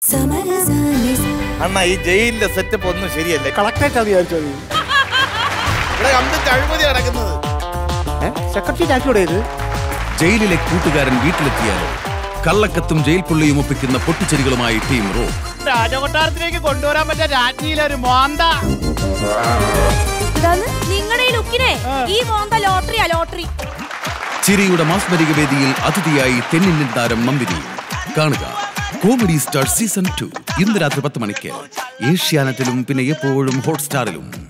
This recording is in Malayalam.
അണ്ണാ ഈ ജയിലിന്റെ സെറ്റപ്പ് ഒന്നും ശരിയല്ലേ. കളക്ടറേറ്റ് വിചാരിച്ചോ ഇവിടെ കംപ്ലീറ്റ് അഴിമതി നടക്കുന്നത്. സെക്രട്ടറി ആക്കിയോടെ ഇത്. ജയിലിലെ കൂട്ടുകാരൻ വീട്ടിലെത്തിയാലോ കള്ളക്കത്തും ജയിൽ പുള്ളിയും ഒപ്പിക്കുന്ന പൊട്ടിച്ചെരികളുമായി ടീം റോക്ക്. രാജകൊട്ടാരത്തിലേക്ക് കൊണ്ടുവരാൻ പറ്റിയ രാജ്ഞിയിലൊരു മോന്ത. നിങ്ങളുടെ ഈ മോന്ത ലോട്ടറിയാ ലോട്ടറി. ചിരിയുടെ മാസ്മരിക വേദിയിൽ അതിഥിയായി തെന്നിന്ത്യൻ താരം നന്ദിനി. കാണുക കോമഡി സ്റ്റാർ സീസൺ 2 ഇന്ന് രാത്രി 10 മണിക്ക് ഏഷ്യാനെറ്റിലും പിന്നെ എപ്പോഴും ഹോട്ട്സ്റ്റാറിലും.